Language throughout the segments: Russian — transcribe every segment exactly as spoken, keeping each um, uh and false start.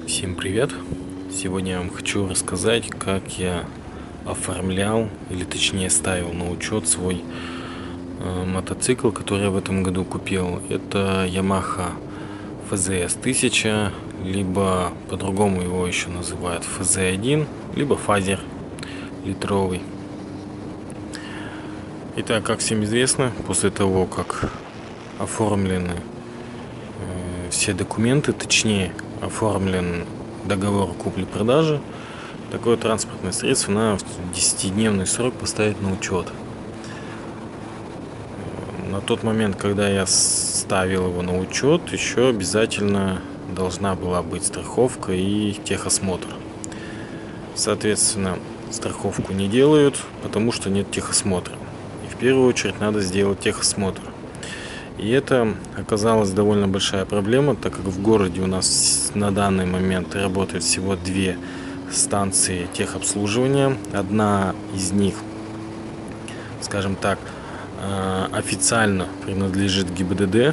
Всем привет! Сегодня я вам хочу рассказать, как я оформлял, или точнее ставил на учет свой э, мотоцикл, который я в этом году купил. Это Yamaha эф зет эс тысяча, либо по-другому его еще называют эф зет один, либо фазер литровый. Итак, как всем известно, после того, как оформлены э, все документы, точнее оформлен договор купли-продажи, такое транспортное средство на десятидневный срок поставить на учет. На тот момент, когда я ставил его на учет, еще обязательно должна была быть страховка и техосмотр. Соответственно, страховку не делают, потому что нет техосмотра. И в первую очередь надо сделать техосмотр. И это оказалась довольно большая проблема, так как в городе у нас на данный момент работает всего две станции техобслуживания. Одна из них, скажем так, официально принадлежит гэ и бэ дэ дэ,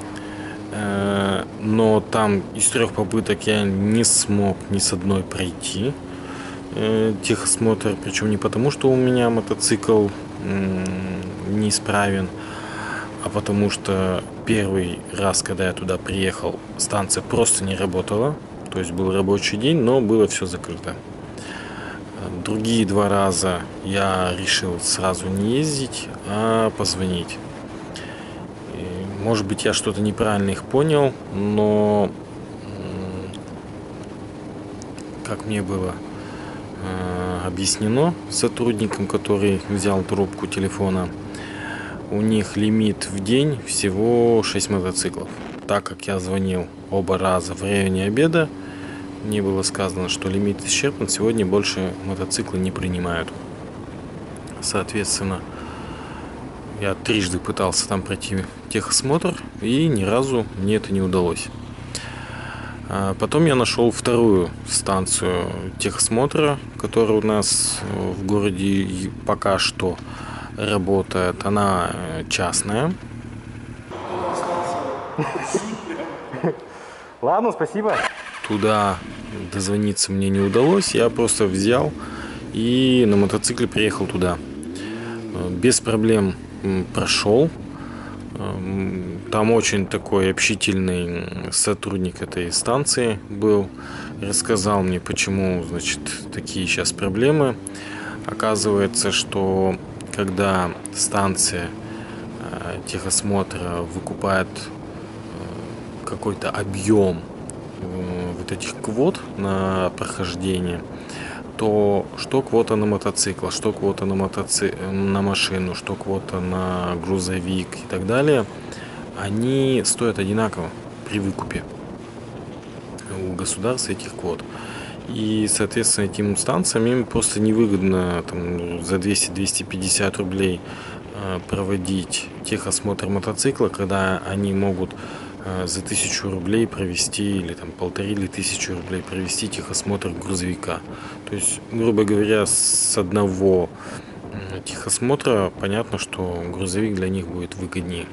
но там из трех попыток я не смог ни с одной пройти техосмотр, причем не потому, что у меня мотоцикл неисправен, а потому что первый раз, когда я туда приехал, станция просто не работала. То есть был рабочий день, но было все закрыто. Другие два раза я решил сразу не ездить, а позвонить. И, может быть, я что-то неправильно их понял, но как мне было э, объяснено сотрудником, который взял трубку телефона, у них лимит в день всего шесть мотоциклов. Так как я звонил оба раза в районе обеда, мне было сказано, что лимит исчерпан, сегодня больше мотоциклы не принимают. Соответственно, я трижды пытался там пройти техосмотр, и ни разу мне это не удалось. Потом я нашел вторую станцию техосмотра, которая у нас в городе пока что работает. Она частная. Ладно, спасибо. Туда дозвониться мне не удалось. Я просто взял и на мотоцикле приехал туда. Без проблем прошел. Там очень такой общительный сотрудник этой станции был. Рассказал мне, почему, значит, такие сейчас проблемы. Оказывается, что когда станция э, техосмотра выкупает э, какой-то объем э, вот этих квот на прохождение, то что квота на мотоцикл, что квота на, мотоци... на машину, что квота на грузовик и так далее, они стоят одинаково при выкупе у государства этих квот. И, соответственно, этим станциям им просто невыгодно там, за двести-двести пятьдесят рублей э, проводить техосмотр мотоцикла, когда они могут э, за тысячу рублей провести, или там полторы или тысячу рублей провести техосмотр грузовика. То есть, грубо говоря, с одного э, техосмотра понятно, что грузовик для них будет выгоднее.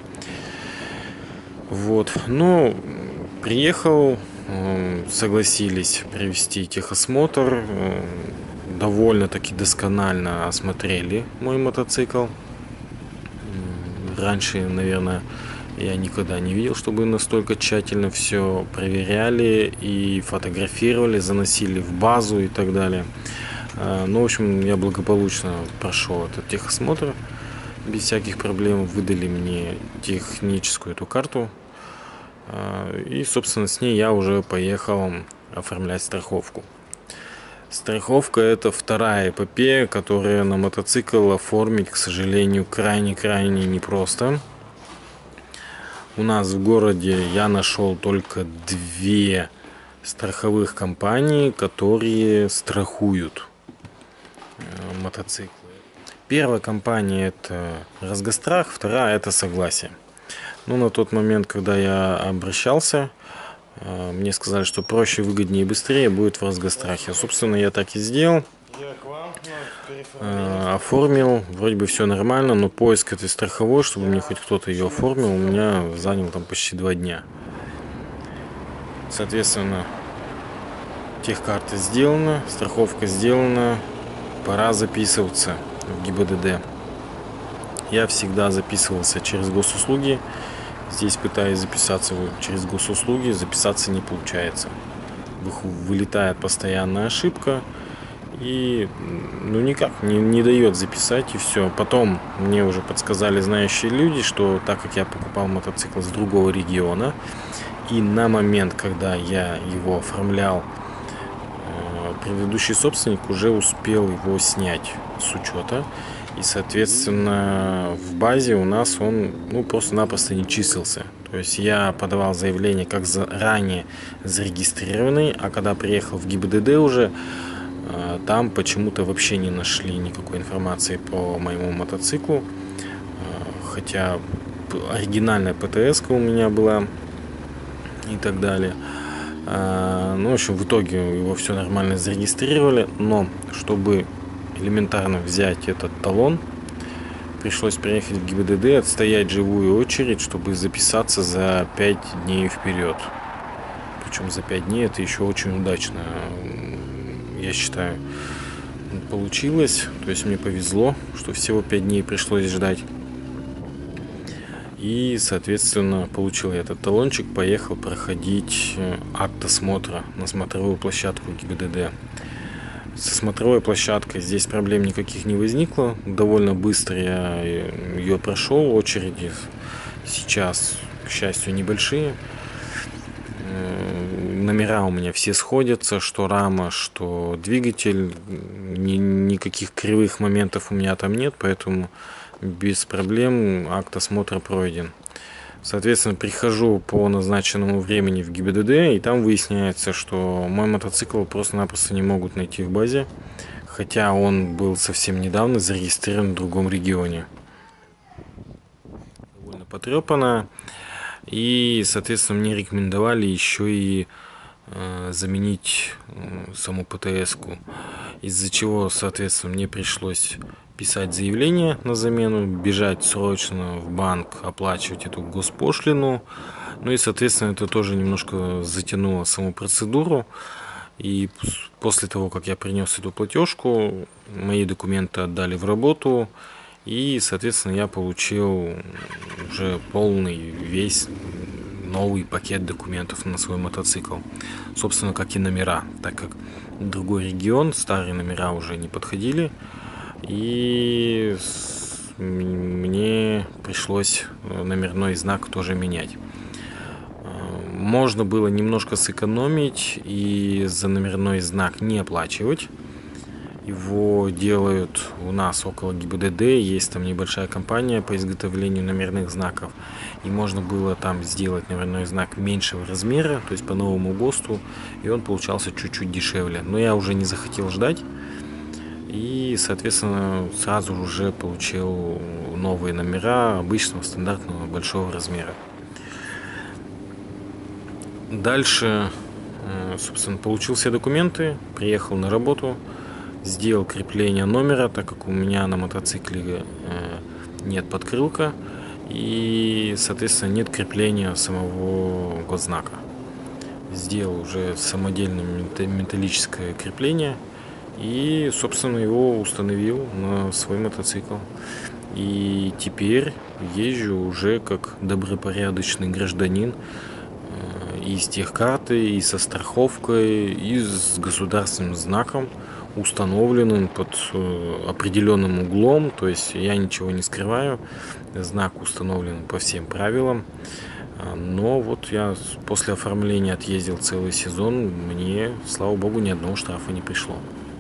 Вот, но приехал, согласились провести техосмотр, довольно-таки досконально осмотрели мой мотоцикл. Раньше, наверное, я никогда не видел, чтобы настолько тщательно все проверяли и фотографировали, заносили в базу и так далее. Ну, в общем, я благополучно прошел этот техосмотр без всяких проблем. Выдали мне техническую эту карту. И, собственно, с ней я уже поехал оформлять страховку. Страховка — это вторая эпопея, которая на мотоцикл оформить, к сожалению, крайне-крайне непросто. У нас в городе я нашел только две страховых компании, которые страхуют мотоциклы. Первая компания — это Разгострах, вторая — это Согласие. Ну, на тот момент, когда я обращался, мне сказали, что проще, выгоднее и быстрее будет в Разгострахе. Собственно, я так и сделал. Оформил, вроде бы все нормально, но поиск этой страховой, чтобы мне хоть кто-то ее оформил, у меня занял там почти два дня. Соответственно, Техкарта сделана, страховка сделана, пора записываться в ГИБДД. Я всегда записывался через госуслуги. Здесь пытаюсь записаться через госуслуги, записаться не получается. Вылетает постоянная ошибка и ну никак не, не дает записать, и все. Потом мне уже подсказали знающие люди, что так как я покупал мотоцикл с другого региона, и на момент, когда я его оформлял, предыдущий собственник уже успел его снять с учета. И, соответственно, в базе у нас он ну, просто-напросто не числился. То есть я подавал заявление как за ранее зарегистрированный, а когда приехал в ГИБДД уже, там почему-то вообще не нашли никакой информации по моему мотоциклу. Хотя оригинальная ПТС-ка у меня была и так далее. Ну, в общем, в итоге его все нормально зарегистрировали, но чтобы элементарно взять этот талон, пришлось приехать в ГИБДД, отстоять живую очередь, чтобы записаться за пять дней вперед. Причем за пять дней это еще очень удачно, я считаю, получилось. То есть мне повезло, что всего пять дней пришлось ждать. И, соответственно, получил я этот талончик, поехал проходить акт осмотра на смотровую площадку ГИБДД. Со смотровой площадкой здесь проблем никаких не возникло. Довольно быстро я ее прошел. Очереди сейчас, к счастью, небольшие. Номера у меня все сходятся, что рама, что двигатель. Ни, никаких кривых моментов у меня там нет, поэтому без проблем акт осмотра пройден. Соответственно, прихожу по назначенному времени в ГИБДД, и там выясняется, что мой мотоцикл просто-напросто не могут найти в базе, хотя он был совсем недавно зарегистрирован в другом регионе. Довольно потрепано, и, соответственно, мне рекомендовали еще и э, заменить э, саму ПТС-ку, из-за чего, соответственно, мне пришлось писать заявление на замену, бежать срочно в банк, оплачивать эту госпошлину. Ну и, соответственно, это тоже немножко затянуло саму процедуру. И после того, как я принес эту платежку, мои документы отдали в работу. И, соответственно, я получил уже полный весь новый пакет документов на свой мотоцикл. Собственно, как и номера, так как другой регион, старые номера уже не подходили. И мне пришлось номерной знак тоже менять. Можно было немножко сэкономить и за номерной знак не оплачивать. Его делают у нас около ГИБДД, есть там небольшая компания по изготовлению номерных знаков. И можно было там сделать номерной знак меньшего размера, то есть по новому ГОСТу, и он получался чуть-чуть дешевле. Но я уже не захотел ждать. И, соответственно, сразу уже получил новые номера обычного стандартного большого размера. Дальше, собственно, получил все документы, приехал на работу, сделал крепление номера, так как у меня на мотоцикле нет подкрылка и, соответственно, нет крепления самого госзнака. Сделал уже самодельное металлическое крепление. И, собственно, его установил на свой мотоцикл. И теперь езжу уже как добропорядочный гражданин, и с техкартой, и со страховкой, и с государственным знаком, установленным под определенным углом. То есть я ничего не скрываю, знак установлен по всем правилам. Но вот я после оформления отъездил целый сезон, мне, слава богу, ни одного штрафа не пришло.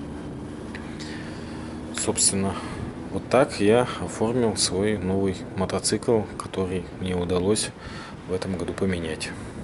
Собственно, вот так я оформил свой новый мотоцикл, который мне удалось в этом году поменять.